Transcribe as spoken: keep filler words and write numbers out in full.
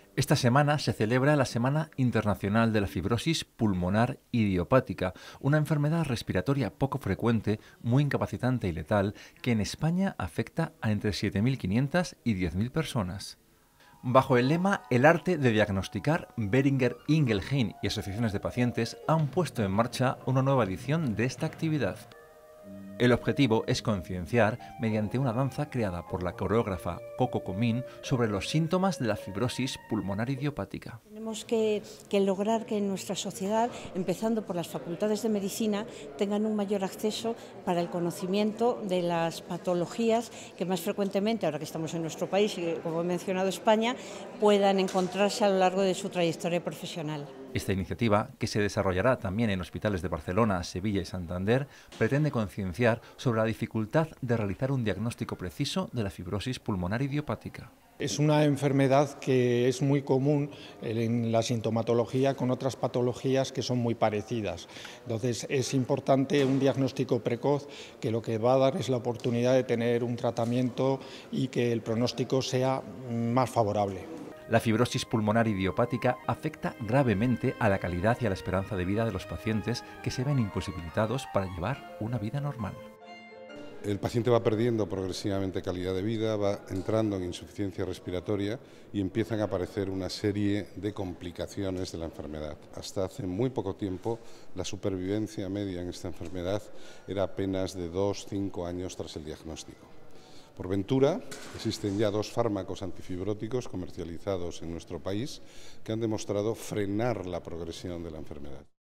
Esta semana se celebra la Semana Internacional de la Fibrosis Pulmonar Idiopática, una enfermedad respiratoria poco frecuente, muy incapacitante y letal, que en España afecta a entre siete mil quinientas y diez mil personas. Bajo el lema El arte de diagnosticar, Boehringer Ingelheim y asociaciones de pacientes han puesto en marcha una nueva edición de esta actividad. El objetivo es concienciar, mediante una danza creada por la coreógrafa Coco Comín, sobre los síntomas de la fibrosis pulmonar idiopática. Tenemos que, que lograr que en nuestra sociedad, empezando por las facultades de medicina, tengan un mayor acceso para el conocimiento de las patologías que más frecuentemente, ahora que estamos en nuestro país y como he mencionado España, puedan encontrarse a lo largo de su trayectoria profesional. Esta iniciativa, que se desarrollará también en hospitales de Barcelona, Sevilla y Santander, pretende concienciar sobre la dificultad de realizar un diagnóstico preciso de la fibrosis pulmonar idiopática. Es una enfermedad que es muy común en la sintomatología con otras patologías que son muy parecidas. Entonces es importante un diagnóstico precoz que lo que va a dar es la oportunidad de tener un tratamiento y que el pronóstico sea más favorable. La fibrosis pulmonar idiopática afecta gravemente a la calidad y a la esperanza de vida de los pacientes que se ven imposibilitados para llevar una vida normal. El paciente va perdiendo progresivamente calidad de vida, va entrando en insuficiencia respiratoria y empiezan a aparecer una serie de complicaciones de la enfermedad. Hasta hace muy poco tiempo la supervivencia media en esta enfermedad era apenas de dos a cinco años tras el diagnóstico. Por ventura, existen ya dos fármacos antifibróticos comercializados en nuestro país que han demostrado frenar la progresión de la enfermedad.